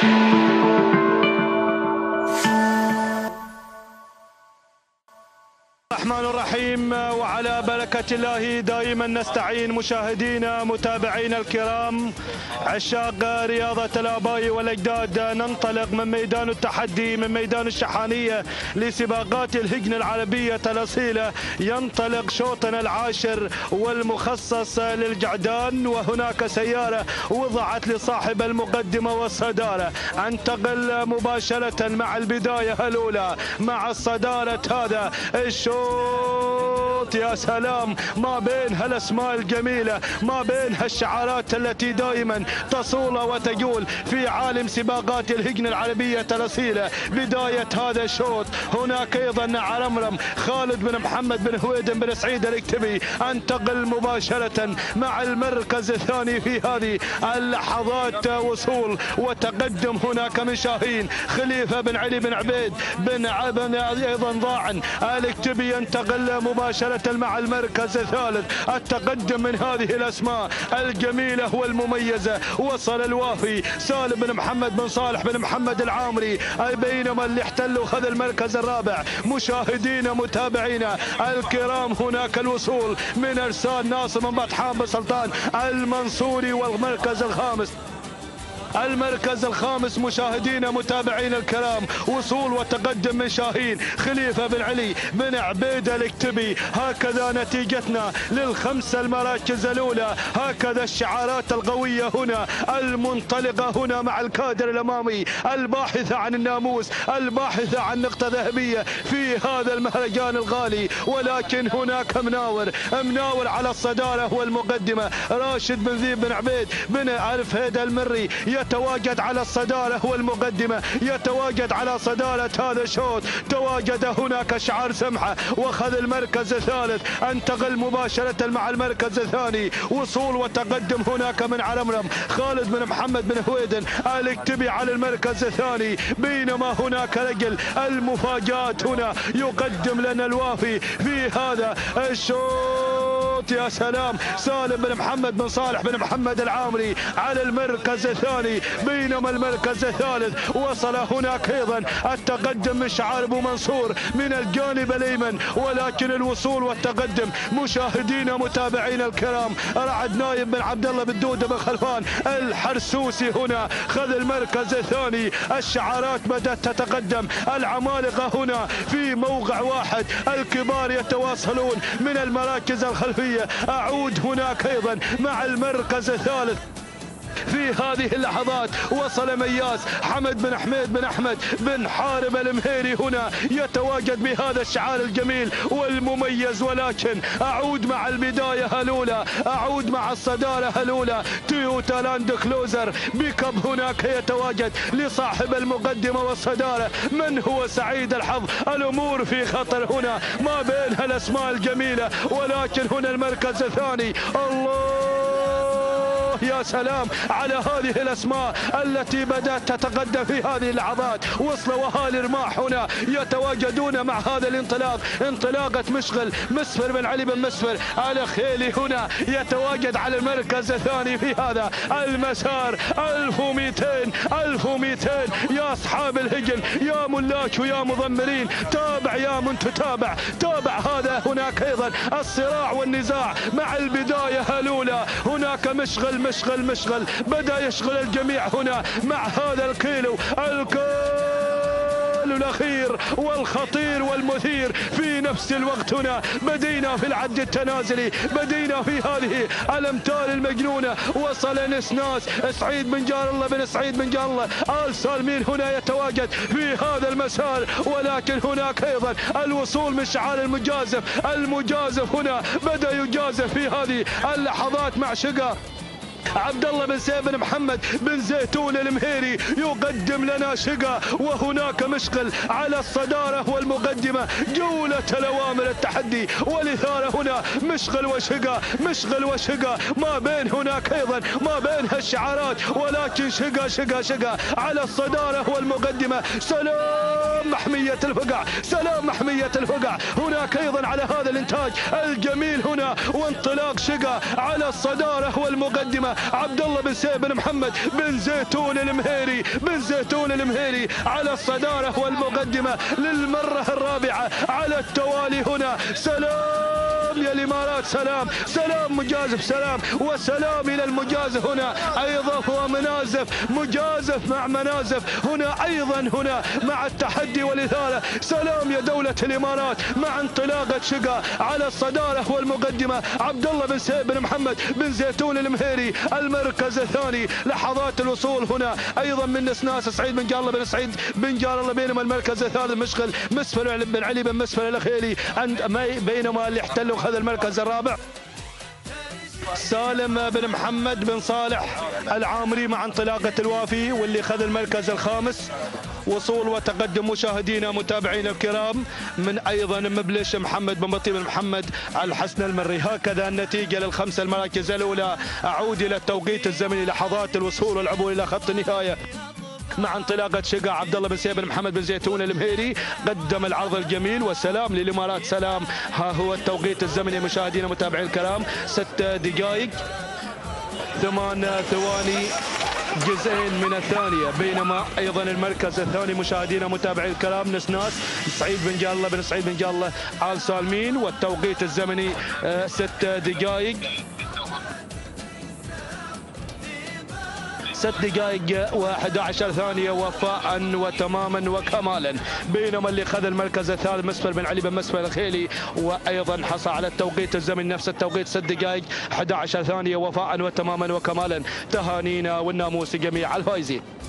الرحمن الرحيم، وعلى بركة الله دائما نستعين. مشاهدينا متابعينا الكرام، عشاق رياضة الآباء والأجداد، ننطلق من ميدان التحدي، من ميدان الشحانية لسباقات الهجن العربية الأصيلة. ينطلق شوطنا العاشر والمخصص للجعدان، وهناك سيارة وضعت لصاحب المقدمة والصدارة. انتقل مباشرة مع البداية الأولى مع الصدارة هذا الشوط. يا سلام، ما بين هالاسماء الجميله، ما بين هالشعارات التي دائما تصول وتجول في عالم سباقات الهجن العربيه الاصيله. بدايه هذا الشوط هناك ايضا عرمرم خالد بن محمد بن هويدن بن سعيد الكتبي. انتقل مباشره مع المركز الثاني في هذه اللحظات. وصول وتقدم هناك من شاهين خليفه بن علي بن عبيد بن ايضا ضاعن الكتبي. ينتقل مباشرة مع المركز الثالث. التقدم من هذه الأسماء الجميلة والمميزة. وصل الوافي سالم بن محمد بن صالح بن محمد العامري، بينما اللي احتلوا خذ المركز الرابع. مشاهدينا متابعينا الكرام، هناك الوصول من ارسال ناصر بن بطحان بن سلطان المنصوري، والمركز الخامس مشاهدينا متابعينا الكرام. وصول وتقدم من شاهين خليفة بن علي بن عبيد الكتبي. هكذا نتيجتنا للخمس المراكز الأولى، هكذا الشعارات القوية هنا المنطلقة هنا مع الكادر الأمامي الباحثة عن الناموس، الباحثة عن نقطة ذهبية في هذا المهرجان الغالي. ولكن هناك مناور على الصدارة والمقدمة. راشد بن ذيب بن عبيد بن عرف هيدا المري يتواجد على الصدارة والمقدمة، يتواجد على صدارة هذا الشوط. تواجد هناك شعار سمحة وخذ المركز الثالث. انتقل مباشرة مع المركز الثاني. وصول وتقدم هناك من عرمرم خالد بن محمد بن هويدن الكتبي على المركز الثاني. بينما هناك رجل المفاجآت هنا يقدم لنا الوافي في هذا الشوط. يا سلام، سالم بن محمد بن صالح بن محمد العامري على المركز الثاني. بينما المركز الثالث وصل هناك ايضا التقدم من شعار ابو منصور من الجانب الايمن. ولكن الوصول والتقدم مشاهدينا متابعينا الكرام، رعد نايم بن عبد الله بن دوده بن خلفان الحرسوسي هنا خذ المركز الثاني. الشعارات بدات تتقدم، العمالقه هنا في موقع واحد، الكبار يتواصلون من المراكز الخلفيه. اعود هناك ايضا مع المركز الثالث. في هذه اللحظات وصل مياس حمد بن حميد بن احمد بن حارب المهيري هنا يتواجد بهذا الشعار الجميل والمميز. ولكن اعود مع البدايه الاولى، اعود مع الصداره الاولى. تويوتا لاند كلوزر بيكب هناك يتواجد لصاحب المقدمه والصداره. من هو سعيد الحظ؟ الامور في خطر هنا ما بين هالاسماء الجميله. ولكن هنا المركز الثاني. الله يا سلام على هذه الاسماء التي بدات تتقدم في هذه اللحظات. وصل واهالي رماح هنا يتواجدون مع هذا الانطلاق، انطلاقه مشغل مسفر بن علي بن مسفر على خيلي هنا يتواجد على المركز الثاني في هذا المسار. 1200 يا اصحاب الهجن، يا ملاك ويا مضمرين، تابع يا من تتابع، تابع هذا. هناك ايضا الصراع والنزاع مع البدايه الاولى. هناك مشغل بدأ يشغل الجميع هنا مع هذا الكيلو الأخير والخطير والمثير في نفس الوقت. هنا بدينا في العد التنازلي، بدينا في هذه الأمتار المجنونة. وصل نسناس سعيد بن جار الله بن سعيد بن جار الله آل سالمين هنا يتواجد في هذا المسار. ولكن هناك أيضا الوصول من شعار المجازف هنا بدأ يجازف في هذه اللحظات مع شقة عبد الله بن سيف بن محمد بن زيتون المهيري يقدم لنا شقة. وهناك مشغل على الصدارة والمقدمة. جولة الأوامر التحدي والإثارة هنا مشغل وشقة ما بين هناك أيضا ما بين هالشعارات. ولكن شقة على الصدارة والمقدمة. سلام سلام محمية الفقع، سلام محمية الفقع. هناك أيضا على هذا الإنتاج الجميل هنا، وانطلاق شقة على الصدارة والمقدمة. عبد الله بن سيف بن محمد بن زيتون المهيري، بن زيتون المهيري على الصدارة والمقدمة للمرة الرابعة على التوالي هنا. سلام يا الامارات، سلام، سلام مجازف، سلام وسلام الى المجازف هنا ايضا، هو منازف، مجازف مع منازف هنا ايضا، هنا مع التحدي والاثاره. سلام يا دوله الامارات مع انطلاقه شقه على الصداره والمقدمه. عبد الله بن سيف بن محمد بن زيتون المهيري المركز الثاني. لحظات الوصول هنا ايضا من نسناس سعيد بن جار الله بن سعيد بن جار الله، بينما المركز الثالث مشغل مسفل بن علي بن مسفل الخيلي، بينما اللي احتلوا هذا المركز الرابع سالم بن محمد بن صالح العامري مع انطلاقة الوافي، واللي خذ المركز الخامس. وصول وتقدم مشاهدينا متابعينا الكرام من ايضا مبلش محمد بن بطيب بن محمد الحسن المري. هكذا النتيجه للخمسه المراكز الاولى. اعود الى التوقيت الزمني، لحظات الوصول والعبور الى خط النهايه مع انطلاقة شقة. عبد الله بن سيف بن محمد بن زيتون المهيري قدم العرض الجميل، والسلام للامارات، سلام. ها هو التوقيت الزمني مشاهدينا متابعين الكرام، 6 دقائق 8 ثواني جزئين من الثانية. بينما ايضا المركز الثاني مشاهدينا متابعي الكرام نسناس سعيد بن جار الله بن سعيد بن جار الله آل سالمين، والتوقيت الزمني 6 دقائق 6 دقائق و11 ثانية وفاء وتماما وكمالا. بينما اللي خذ المركز الثالث مسفل بن علي بن مسفل الخيلي، وايضا حصل على التوقيت الزمني نفس التوقيت 6 دقائق 11 ثانية وفاء وتماما وكمالا. تهانينا والناموس جميع الفائزين.